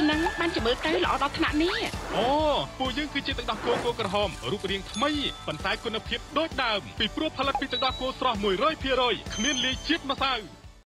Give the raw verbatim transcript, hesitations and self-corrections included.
ហ្នឹងបានជាមើលទៅល្អដល់ថ្នាក់នេះអូពួកយើងគឺជាទឹកដោះគោគោក្រហមរូបរាងថ្មីប៉ុន្តែគុណភាពដូចដើមពីព្រោះផលិតពីទឹកដោះគោស្រស់ មួយរយភាគរយ គ្មានលាយជាតិម្សៅ